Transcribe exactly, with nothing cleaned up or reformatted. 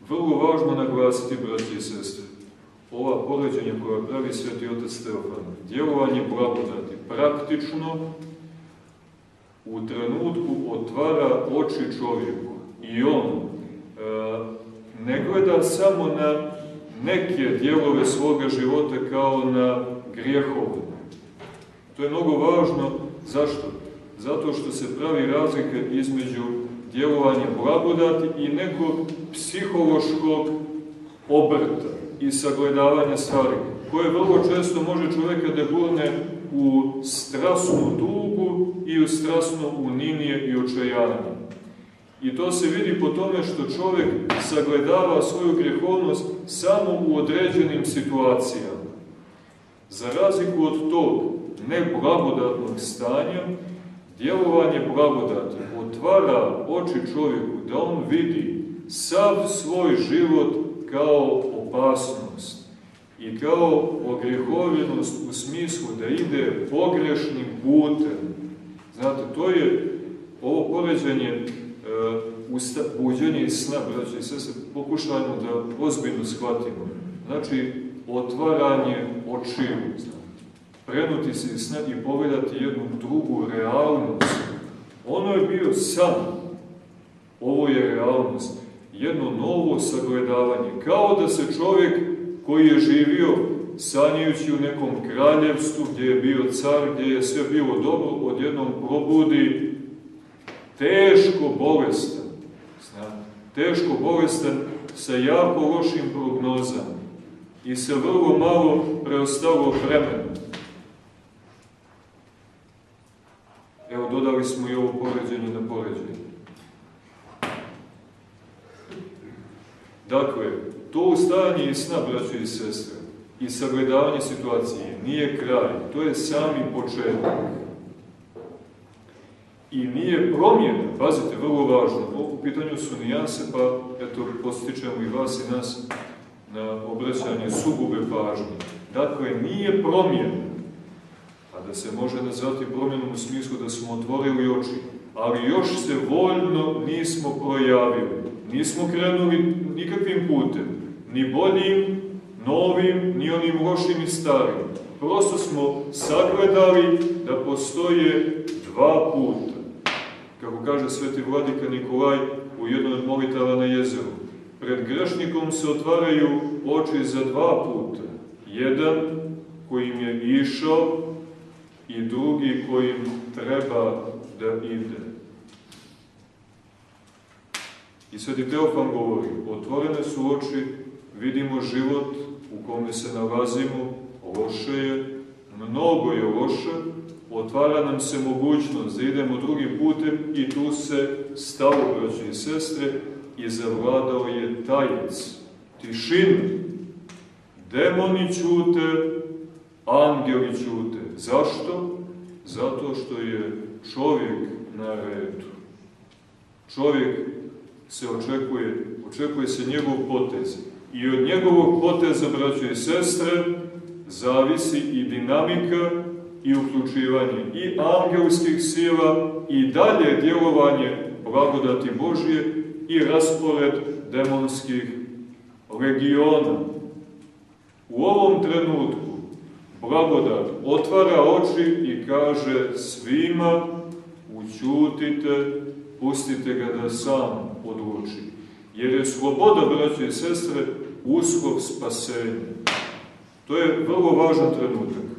Vrlo važno naglasiti, braći i sestre, ova poređenja koja pravi sveti otac Teofan, djelovanje blagodati praktično u trenutku otvara oči čovjeku i on e, ne gleda samo na neke dijelove svoga života kao na grijehovne. To je mnogo važno. Zašto? Zato što se pravi razlika između djelovanja blagodati i nekog psihološkog obrta i sagledavanja stvari, koje vrlo često može čovjeka da gurne u strasnu tugu i u strasno uninije i očajanje. I to se vidi po tome što čovjek sagledava svoju grijehovnost samo u određenim situacijama. Za razliku od tog neblagodatnog stanja, djelovanje blagodati otvara oči čovjeku da on vidi sav svoj život kao opasnost i kao ogrijehovljenost u smislu da ide pogrešnim putem. Znate, to je ovo poređenje uh, buđenje iz sna, braći i sestre, pokušajmo da ozbiljno shvatimo. Znači, otvaranje očiju, znate, prenuti se iz sna i pogledati jednu drugu realnost. Ono je bio san, ovo je realnost, jedno novo sagledavanje, kao da se čovjek koji je živio sanjajući u nekom kraljevstvu gdje je bio car, gdje je sve bilo dobro, odjednom probudi teško bolestan, znate, teško bolestan sa jako lošim prognozama i sa vrlo malo preostalo vremena. Evo, dodali smo i ovo poređenje na poređenje. Dakle, to ustajanje iz sna, braćo i sestre, i sagledavanje situacije nije kraj, to je sami početak. I nije promjena, pazite, vrlo važno, u pitanju su nijanse, pa eto, postičemo i vas i nas na obraćanje sugube pažnje. Dakle, nije promjena, a da se može nazvati promjenom u smislu da smo otvorili oči, ali još se voljno nismo projavili, nismo krenuli nikakvim putem, ni boljim, novim, ni onim lošim i starim. Prosto smo sagledali da postoje dva puta. Kako kaže sveti vladika Nikolaj u jednoj od molitava na jezeru, pred grešnikom se otvaraju oči za dva puta. Jedan kojim je išao i drugi kojim treba da ide. I sveti Teofan govori, otvorene su oči, vidimo život u kome se nalazimo, loše je, mnogo je loše, otvara nam se mogućnost da idemo drugim putem i tu se stalo, braći i sestre, i zavladao je tajac, tišina. Demoni ćute, angeli ćute. Zašto? Zato što je čovjek na redu. Čovjek se očekuje, očekuje se njegov potez. I od njegovog poteza, braćo i sestre, zavisi i dinamika i uključivanje i angelskih sila i dalje djelovanje blagodati Božje i raspored demonskih legiona. U ovom trenutku blagodat otvara oči i kaže svima ućutite, pustite ga da sam odluči. Jer je sloboda, braće i sestre, uslov spasenja. To je vrlo važan trenutak.